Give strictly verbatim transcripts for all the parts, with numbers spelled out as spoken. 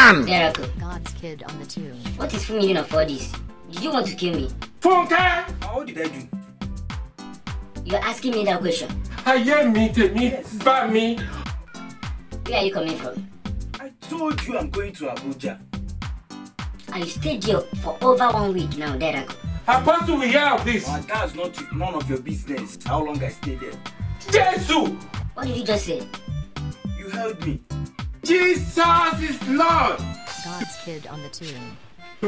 man! Deraco. God's kid on the tune. What is the meaning of all this? Did you want to kill me? Funke! How did I do? You're asking me that question. I hear me, me, by me. Where are you coming from? I told you I'm going to Abuja. And you stayed here for over one week now, Deraco. Apostle will hear of this. Uh, that's not none of your business. How long I stayed there? Jesus! What did you just say? You held me. Jesus is Lord! God's kid on the tune.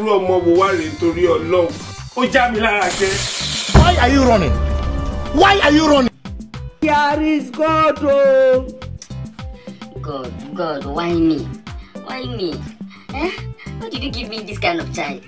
Why are you running? Why are you running? Here is God, oh. God, God, why me? Why me? Eh? Why did you give me this kind of child?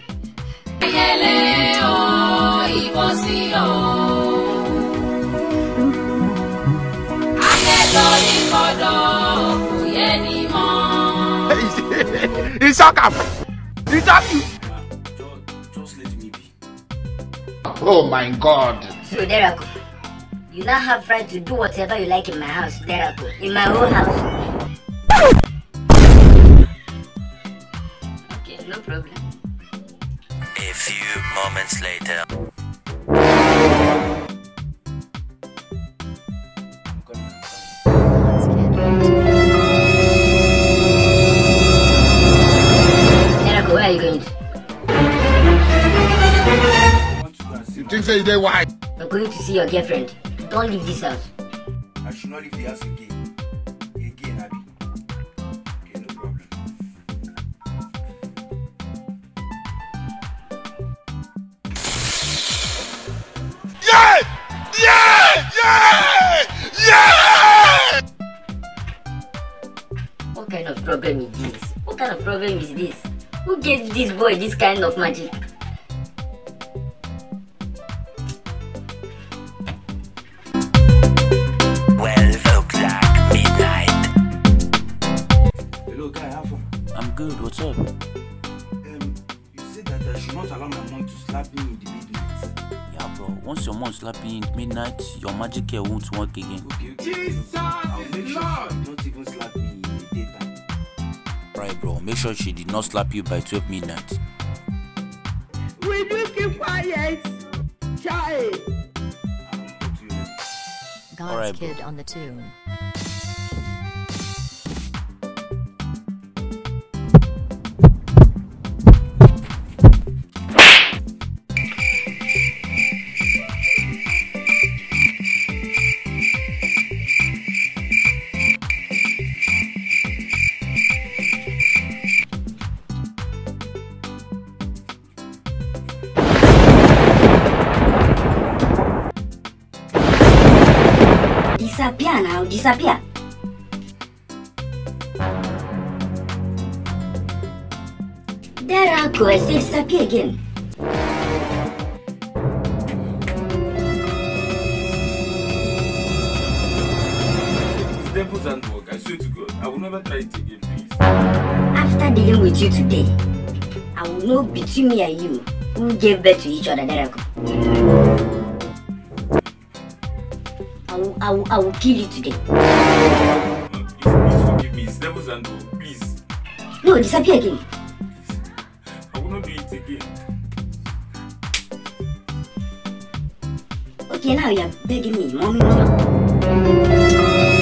It's okay. It's okay. Just let me be. Oh my God. So, Deraco, you now have right to do whatever you like in my house, Deraco. In my own house. Okay, no problem. A few moments later. God's kid on the tune. Deraco, where are you going to? You think say they why? You're going to see your girlfriend. Don't leave this house. I should not leave the house again. Again, Abby. Okay, no problem. Yeah! Yeah! Yeah! Yeah! What kind of problem is this? What kind of problem is this? Who gave this boy this kind of magic? twelve o'clock midnight. Hello, guy, how far? I'm good, what's up? Um, you said that I should not allow my mom to slap me in the midnight. Yeah, bro, once your mom slap you in midnight, your magic hair won't work again. Okay, okay. Jesus I'll make is sure Lord! she not even slap me in the daytime. Right, bro, make sure she did not slap you by twelve midnight. Will you keep quiet? Child. I'll talk to you later. God's Alright, bro. kid on the tune. Disappear now, disappear. Deraco, I say disappear again. It's devil's handwork, I swear to God. I will never try it again, please. After dealing with you today, I will know between me and you who gave birth to each other, Deraco. I will, I will, I will kill you today. Please, please forgive me. It's devil's handwork, please. No, disappear again. I will not do it again. Okay, now you are begging me, mommy, mama.